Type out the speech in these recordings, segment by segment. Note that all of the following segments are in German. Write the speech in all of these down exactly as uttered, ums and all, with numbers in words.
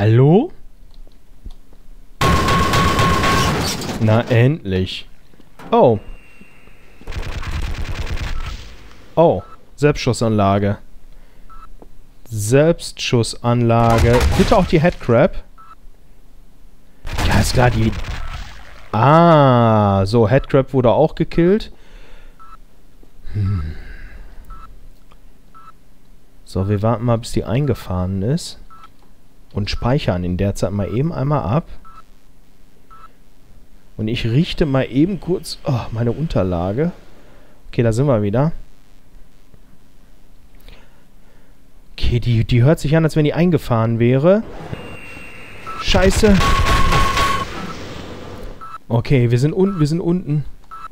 Hallo? Na, endlich. Oh. Oh. Selbstschussanlage. Selbstschussanlage. Bitte auch die Headcrab. Ja, ist klar, die... Ah, so, Headcrab wurde auch gekillt. Hm. So, wir warten mal, bis die eingefahren ist. Und speichern in der Zeit mal eben einmal ab. Und ich richte mal eben kurz oh, meine Unterlage. Okay, da sind wir wieder. Okay, die, die hört sich an, als wenn die eingefahren wäre. Scheiße. Okay, wir sind unten, wir sind unten.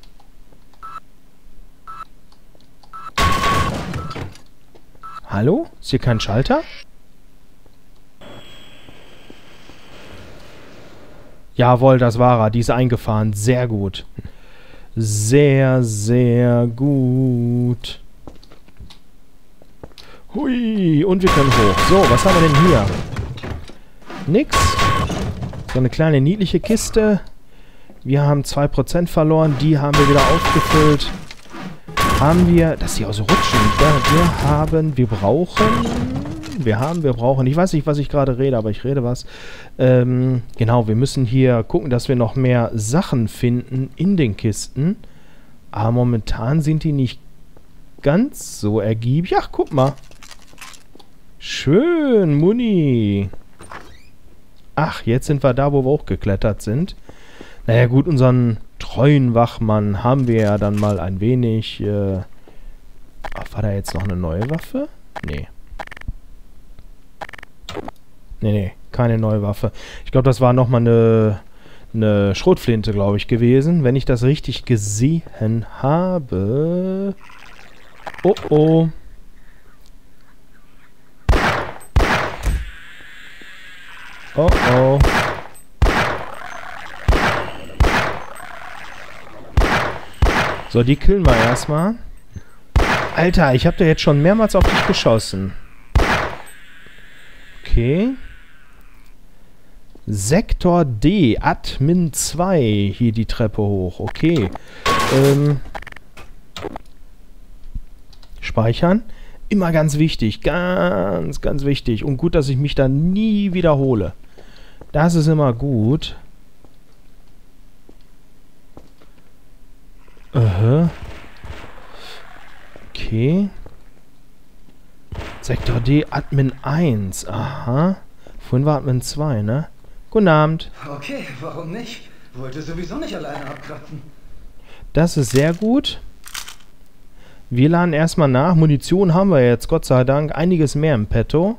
Hallo? Ist hier kein Schalter? Jawohl, das war er. Die ist eingefahren. Sehr gut. Sehr, sehr gut. Hui. Und wir können hoch. So, was haben wir denn hier? Nix. So eine kleine niedliche Kiste. Wir haben zwei Prozent verloren. Die haben wir wieder aufgefüllt. Haben wir... Das hier aus Rutschen. Ja, wir haben... Wir brauchen... Wir haben, wir brauchen... Ich weiß nicht, was ich gerade rede, aber ich rede was. Ähm, genau, wir müssen hier gucken, dass wir noch mehr Sachen finden in den Kisten. Aber momentan sind die nicht ganz so ergiebig. Ach, guck mal. Schön, Muni. Ach, jetzt sind wir da, wo wir hochgeklettert sind. Naja gut, unseren treuen Wachmann haben wir ja dann mal ein wenig... Äh Ach, war da jetzt noch eine neue Waffe? Nee. Nee, nee, keine neue Waffe. Ich glaube, das war nochmal eine, eine Schrotflinte, glaube ich, gewesen. Wenn ich das richtig gesehen habe... Oh, oh. Oh, oh. So, die killen wir erstmal. Alter, ich habe da jetzt schon mehrmals auf dich geschossen. Okay. Sektor D, Admin zwei. Hier die Treppe hoch. Okay. Ähm. Speichern. Immer ganz wichtig. Ganz, ganz wichtig. Und gut, dass ich mich da nie wiederhole. Das ist immer gut. Aha. Okay. Sektor D, Admin eins. Aha. Vorhin war Admin zwei, ne? Guten Abend. Okay, warum nicht? Wollte sowieso nicht alleine abkratzen. Das ist sehr gut. Wir laden erstmal nach. Munition haben wir jetzt, Gott sei Dank. Einiges mehr im Petto.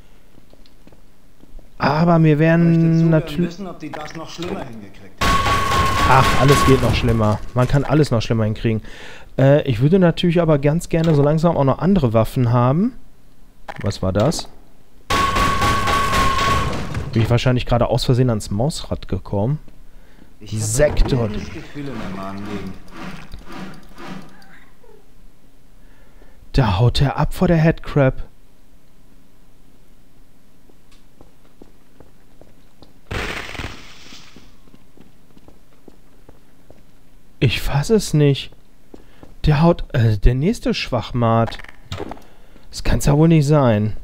Aber wir werden natürlich... wissen, ob die das noch schlimmer hingekriegt. Ach, alles geht noch schlimmer. Man kann alles noch schlimmer hinkriegen. Äh, ich würde natürlich aber ganz gerne so langsam auch noch andere Waffen haben. Was war das? Bin ich wahrscheinlich gerade aus Versehen ans Mausrad gekommen. Sektor. Da haut er ab vor der Headcrab. Ich fasse es nicht. Der haut... Äh, der nächste Schwachmat. Das kann's ja wohl nicht sein.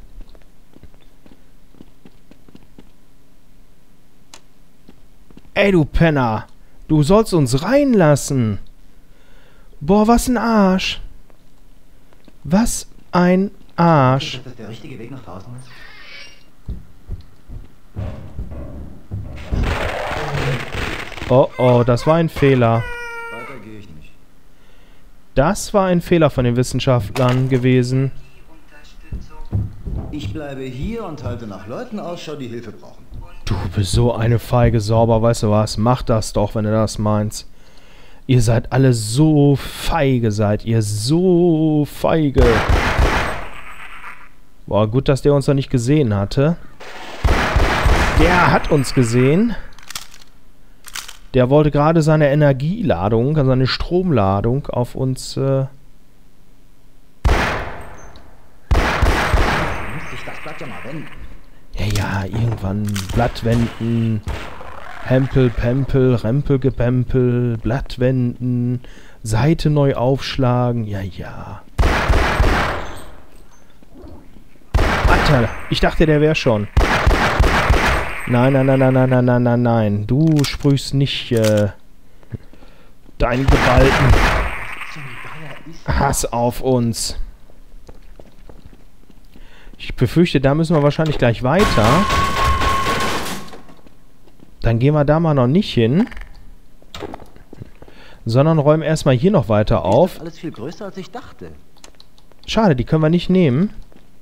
Ey, du Penner. Du sollst uns reinlassen. Boah, was ein Arsch. Was ein Arsch. Dass das der richtige Weg nach draußen ist? Oh, oh, das war ein Fehler. Weiter gehe ich nicht. Das war ein Fehler von den Wissenschaftlern gewesen. Ich bleibe hier und halte nach Leuten Ausschau, die Hilfe brauchen. Du bist so eine feige Sauber, weißt du was? Mach das doch, wenn du das meinst. Ihr seid alle so feige, seid ihr so feige. Boah, gut, dass der uns noch nicht gesehen hatte. Der hat uns gesehen. Der wollte gerade seine Energieladung, also seine Stromladung auf uns... Äh Ja, ja, irgendwann Blattwenden, Hempel, Pempel, Rempelgepempel, Blattwenden, Seite neu aufschlagen. Ja, ja. Alter, ich dachte, der wäre schon. Nein, nein, nein, nein, nein, nein, nein, nein, nein. Du sprühst nicht äh, deinen geballten Hass auf uns. Ich befürchte, da müssen wir wahrscheinlich gleich weiter. Dann gehen wir da mal noch nicht hin. Sondern räumen erstmal hier noch weiter auf. Das ist alles viel größer, als ich dachte. Schade, die können wir nicht nehmen.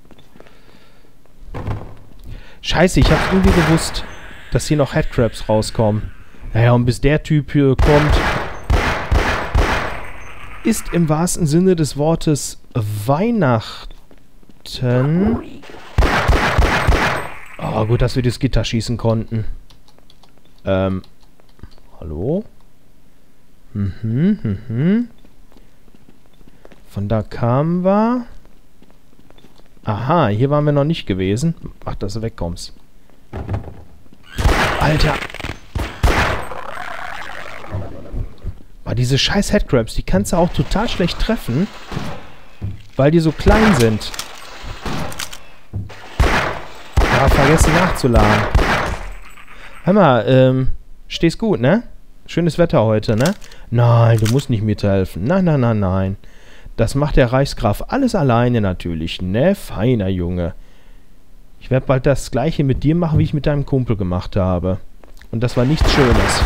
Scheiße, ich hab's irgendwie gewusst, dass hier noch Headcrabs rauskommen. Naja, und bis der Typ hier kommt, ist im wahrsten Sinne des Wortes Weihnachten. Oh, gut, dass wir das Gitter schießen konnten. Ähm, hallo? Mhm, mhm. Von da kamen wir. Aha, hier waren wir noch nicht gewesen. Mach, dass du wegkommst. Alter! Aber diese scheiß Headcrabs, die kannst du auch total schlecht treffen, weil die so klein sind. Ja, vergessen nachzuladen. Hör mal, ähm, stehst gut, ne? Schönes Wetter heute, ne? Nein, du musst nicht mithelfen. Nein, nein, nein, nein. Das macht der Reichsgraf alles alleine natürlich, ne? Feiner Junge. Ich werde bald das gleiche mit dir machen, wie ich mit deinem Kumpel gemacht habe. Und das war nichts Schönes.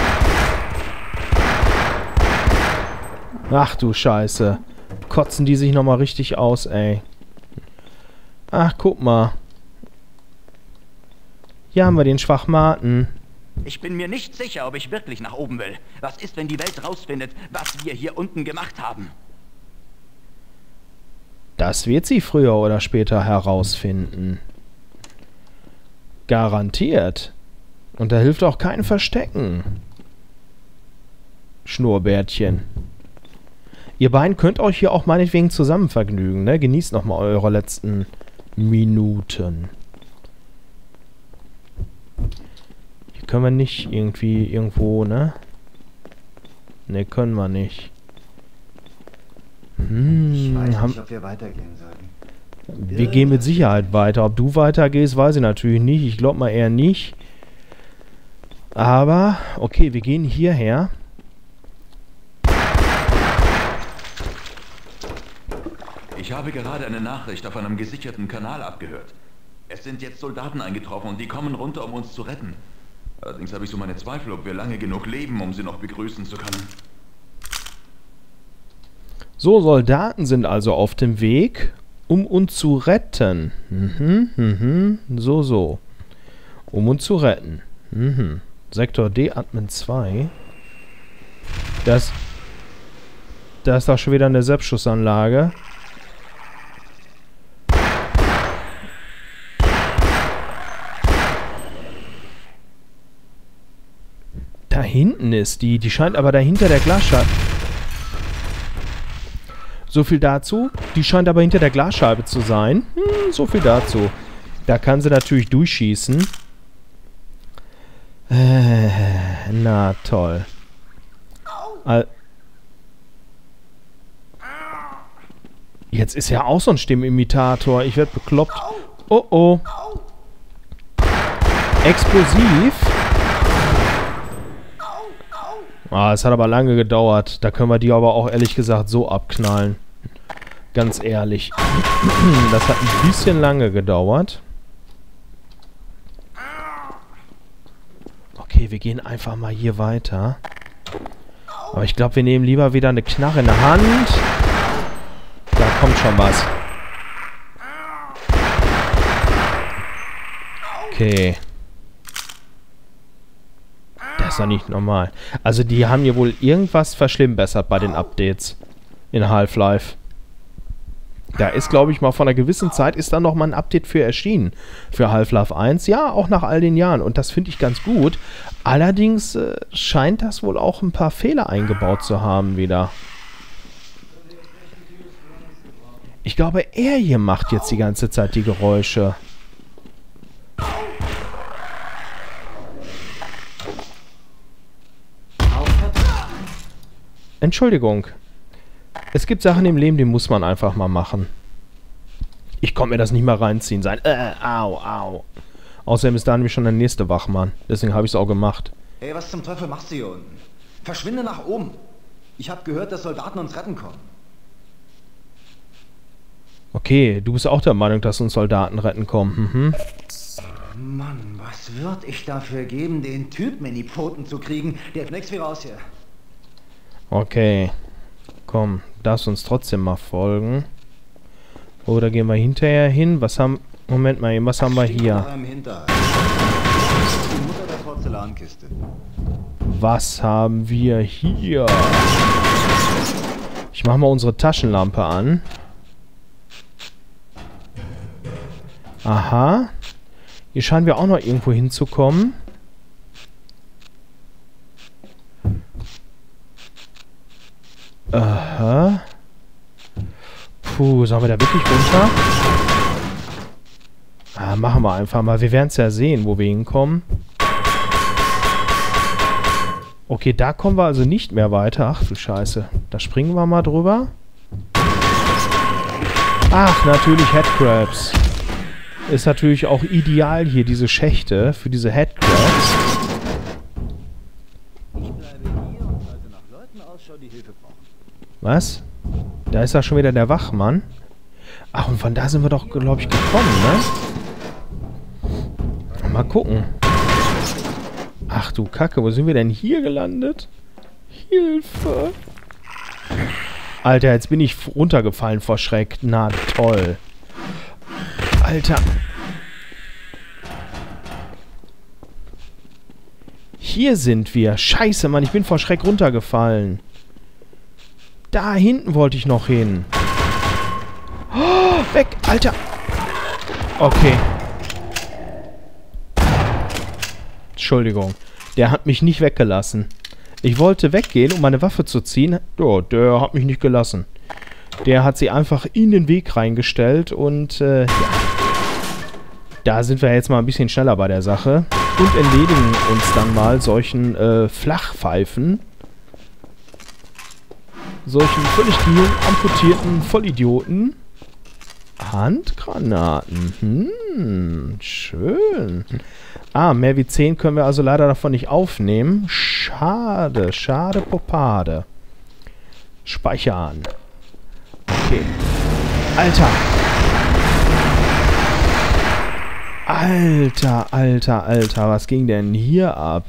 Ach du Scheiße. Kotzen die sich nochmal richtig aus, ey. Ach, guck mal. Hier haben wir den Schwachmaten. Ich bin mir nicht sicher, ob ich wirklich nach oben will. Was ist, wenn die Welt rausfindet, was wir hier unten gemacht haben? Das wird sie früher oder später herausfinden. Garantiert. Und da hilft auch kein Verstecken. Schnurrbärtchen. Ihr beiden könnt euch hier auch meinetwegen zusammen vergnügen, ne? Genießt nochmal eure letzten Minuten. Hier können wir nicht irgendwie irgendwo, ne? Ne, können wir nicht. Hm, Ich weiß haben nicht, ob wir weitergehen sollten. wir gehen mit Sicherheit weiter. Ob du weitergehst, weiß ich natürlich nicht. Ich glaube mal eher nicht. Aber, okay, wir gehen hierher. Ich habe gerade eine Nachricht auf einem gesicherten Kanal abgehört. Es sind jetzt Soldaten eingetroffen und die kommen runter, um uns zu retten. Allerdings habe ich so meine Zweifel, ob wir lange genug leben, um sie noch begrüßen zu können. So, Soldaten sind also auf dem Weg, um uns zu retten. Mhm, mhm, so, so. Um uns zu retten. Mhm. Sektor D, Admin zwei. Das, da ist doch schon wieder eine Selbstschussanlage. Da hinten ist die. Die scheint aber dahinter der Glasscheibe. So viel dazu. Die scheint aber hinter der Glasscheibe zu sein. Hm, so viel dazu. Da kann sie natürlich durchschießen. Äh, na toll. Al Jetzt ist ja auch so ein Stimmenimitator. Ich werde bekloppt. Oh oh. Explosiv. Ah, es hat aber lange gedauert. Da können wir die aber auch ehrlich gesagt so abknallen. Ganz ehrlich. Das hat ein bisschen lange gedauert. Okay, wir gehen einfach mal hier weiter. Aber ich glaube, wir nehmen lieber wieder eine Knarre in der Hand. Da kommt schon was. Okay. Das ist doch nicht normal. Also die haben hier wohl irgendwas verschlimmbessert bei den Updates in Half-Life. Da ist, glaube ich, mal von einer gewissen Zeit ist da noch mal ein Update für erschienen. Für Half-Life eins. Ja, auch nach all den Jahren. Und das finde ich ganz gut. Allerdings äh, scheint das wohl auch ein paar Fehler eingebaut zu haben wieder. Ich glaube, er hier macht jetzt die ganze Zeit die Geräusche. Entschuldigung. Es gibt Sachen im Leben, die muss man einfach mal machen. Ich konnte mir das nicht mal reinziehen. Sein. Äh, au, au. Außerdem ist da nämlich schon der nächste Wachmann. Deswegen habe ich es auch gemacht. Ey, was zum Teufel machst du hier unten? Verschwinde nach oben. Ich habe gehört, dass Soldaten uns retten kommen. Okay, du bist auch der Meinung, dass uns Soldaten retten kommen. Mhm. Mann, was würde ich dafür geben, den Typen in die Pfoten zu kriegen? Der hat nichts wie raus hier. Okay. Komm, darfst uns trotzdem mal folgen. Oder gehen wir hinterher hin? Was haben... Moment mal, was haben wir hier? Die Mutter der Porzellankiste. Was haben wir hier? Ich mache mal unsere Taschenlampe an. Aha. Hier scheinen wir auch noch irgendwo hinzukommen. Aha. Puh, sollen wir da wirklich runter? Ah, machen wir einfach mal. Wir werden es ja sehen, wo wir hinkommen. Okay, da kommen wir also nicht mehr weiter. Ach du Scheiße. Da springen wir mal drüber. Ach, natürlich Headcrabs. Ist natürlich auch ideal hier, diese Schächte für diese Headcrabs. Ich bleibe hier und halte nach Leuten Ausschau, die Hilfe brauchen. Was? Da ist ja schon wieder der Wachmann. Ach, und von da sind wir doch, glaube ich, gekommen, ne? Mal gucken. Ach du Kacke, wo sind wir denn hier gelandet? Hilfe! Alter, jetzt bin ich runtergefallen vor Schreck. Na toll. Alter. Hier sind wir. Scheiße, Mann, ich bin vor Schreck runtergefallen. Da hinten wollte ich noch hin. Oh, weg, Alter. Okay. Entschuldigung. Der hat mich nicht weggelassen. Ich wollte weggehen, um meine Waffe zu ziehen. Oh, der hat mich nicht gelassen. Der hat sie einfach in den Weg reingestellt und äh, ja. Da sind wir jetzt mal ein bisschen schneller bei der Sache und entledigen uns dann mal solchen äh, Flachpfeifen. Solchen völlig gehirn amputierten Vollidioten. Handgranaten. Hm, schön. Ah, mehr wie zehn können wir also leider davon nicht aufnehmen. Schade, schade Popade. Speichern. Okay. Alter. Alter, alter, alter. Was ging denn hier ab?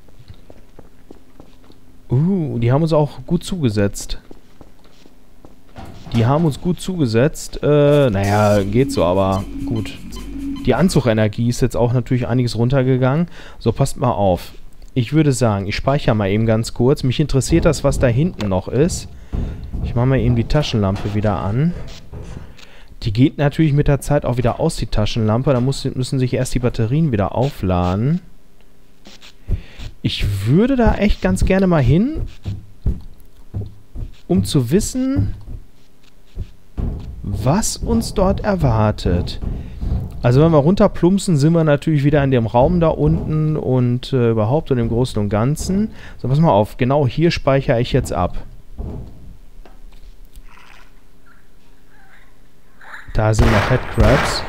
Uh, die haben uns auch gut zugesetzt. Die haben uns gut zugesetzt. Äh, naja, geht so, aber gut. Die Anzugenergie ist jetzt auch natürlich einiges runtergegangen. So, passt mal auf. Ich würde sagen, ich speichere mal eben ganz kurz. Mich interessiert das, was da hinten noch ist. Ich mache mal eben die Taschenlampe wieder an. Die geht natürlich mit der Zeit auch wieder aus, die Taschenlampe. Da muss, müssen sich erst die Batterien wieder aufladen. Ich würde da echt ganz gerne mal hin, um zu wissen, was uns dort erwartet. Also wenn wir runterplumpsen, sind wir natürlich wieder in dem Raum da unten und äh, überhaupt und im Großen und Ganzen. So, pass mal auf. Genau hier speichere ich jetzt ab. Da sind noch Headcrabs.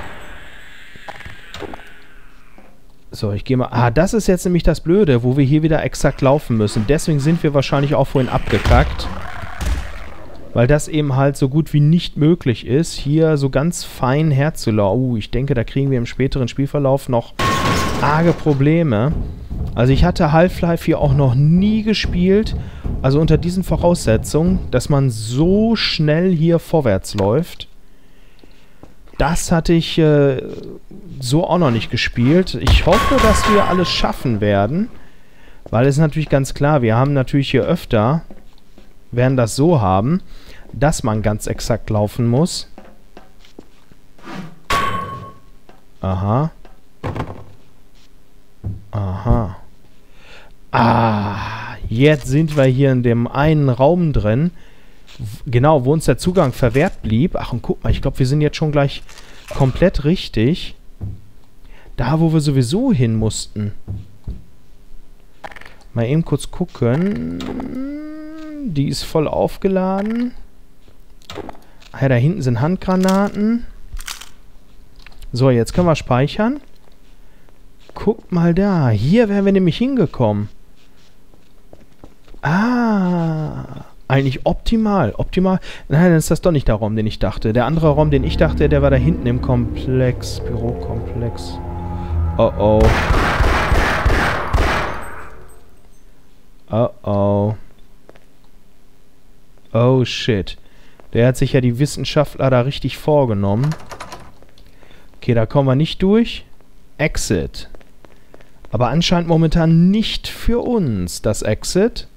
So, ich gehe mal... Ah, das ist jetzt nämlich das Blöde, wo wir hier wieder exakt laufen müssen. Deswegen sind wir wahrscheinlich auch vorhin abgekackt. Weil das eben halt so gut wie nicht möglich ist, hier so ganz fein herzulaufen. Uh, ich denke, da kriegen wir im späteren Spielverlauf noch arge Probleme. Also ich hatte Half-Life hier auch noch nie gespielt. Also unter diesen Voraussetzungen, dass man so schnell hier vorwärts läuft. Das hatte ich äh, so auch noch nicht gespielt. Ich hoffe, dass wir alles schaffen werden. Weil es ist natürlich ganz klar, wir haben natürlich hier öfter, werden das so haben, dass man ganz exakt laufen muss. Aha. Aha. Ah, jetzt sind wir hier in dem einen Raum drin. Genau, wo uns der Zugang verwehrt blieb. Ach, und guck mal, ich glaube, wir sind jetzt schon gleich komplett richtig. Da, wo wir sowieso hin mussten. Mal eben kurz gucken. Munition. Die ist voll aufgeladen. Ah ja, da hinten sind Handgranaten. So, jetzt können wir speichern. Guck mal da. Hier wären wir nämlich hingekommen. Ah. Eigentlich optimal. Optimal. Nein, dann ist das doch nicht der Raum, den ich dachte. Der andere Raum, den ich dachte, der war da hinten im Komplex. Bürokomplex. Oh oh. Oh oh. Oh shit. Der hat sich ja die Wissenschaftler da richtig vorgenommen. Okay, da kommen wir nicht durch. Exit. Aber anscheinend momentan nicht für uns das Exit.